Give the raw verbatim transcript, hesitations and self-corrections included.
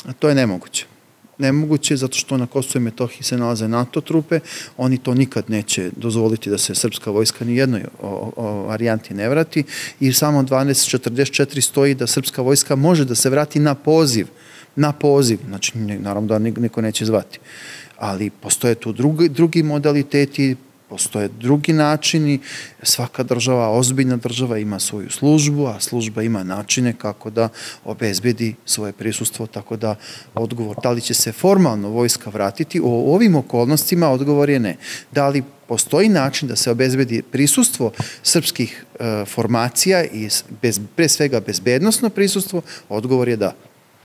To je nemoguće. Nemoguće zato što na Kosovu i Metohiji se nalaze NATO trupe, oni to nikad neće dozvoliti da se srpska vojska ni jednoj varijanti ne vrati i samo dvanaest četrdeset četiri stoji da srpska vojska može da se vrati na poziv, na poziv, znači naravno da niko neće zvati, ali postoje tu drugi, drugi modaliteti, postoje drugi načini, svaka država, ozbiljna država ima svoju službu, a služba ima načine kako da obezbedi svoje prisustvo, tako da odgovor, da li će se formalno vojska vratiti, u ovim okolnostima odgovor je ne. Da li postoji način da se obezbedi prisustvo srpskih e, formacija i bez, pre svega bezbednosno prisustvo, odgovor je da.